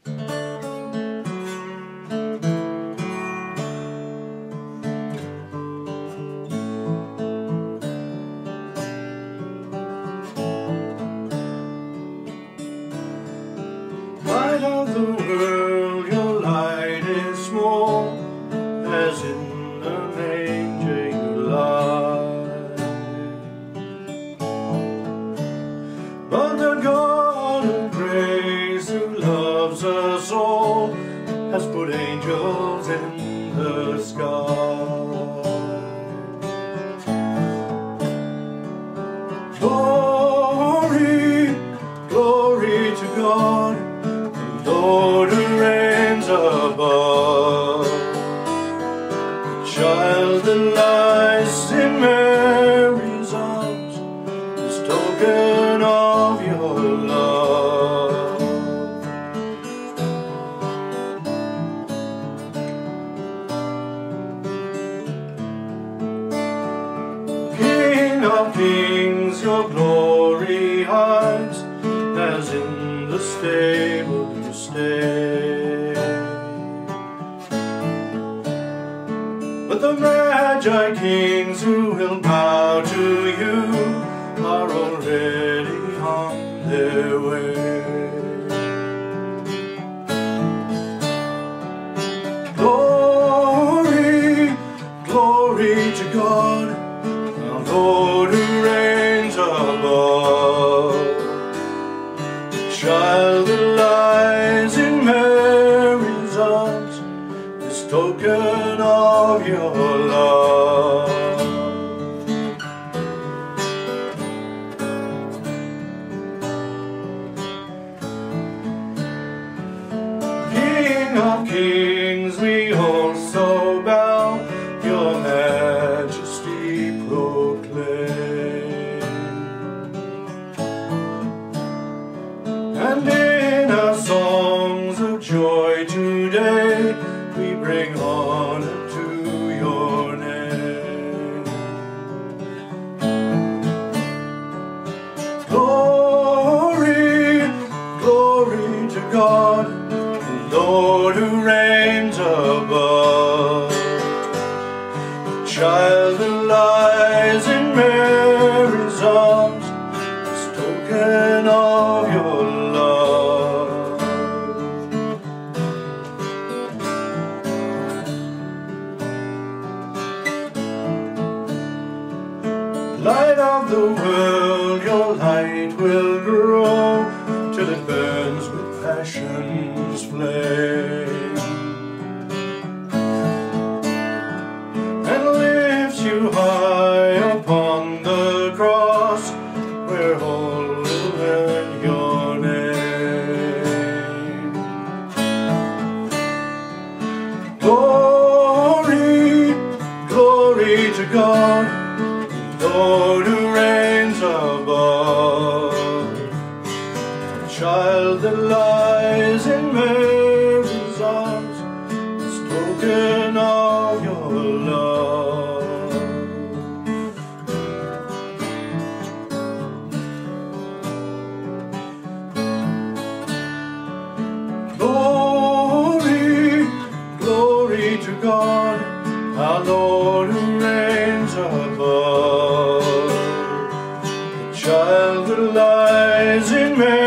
Light of the world, your light is small, as in the manger you lie. But the God of grace, who loves us all, has put angels in the sky. Glory, glory to God, Lord who reigns above. The child that lies in Mary's arms is token of your love. King of kings, your glory hides, as in the stable you stay. But the Magi kings who will bow to you are already on their way. Glory, glory to God, our Lord who reigns above. The child that lies in Mary's arms is token of your love. King of kings, we also bow, your majesty proclaim. And in our songs of joy today, we bring honor to your name. Glory, glory to God, the Lord who reigns above. The child that lies in Mary's arms is token of your love. Light of the world, your light will grow till it burns with passion's flame, and lifts you high upon the cross, where all will learn your name. Glory, glory to God, Lord who reigns above. The child that lies in Mary's arms is token of your love. Glory, glory to God, our Lord who reigns above. The child that lies in Mary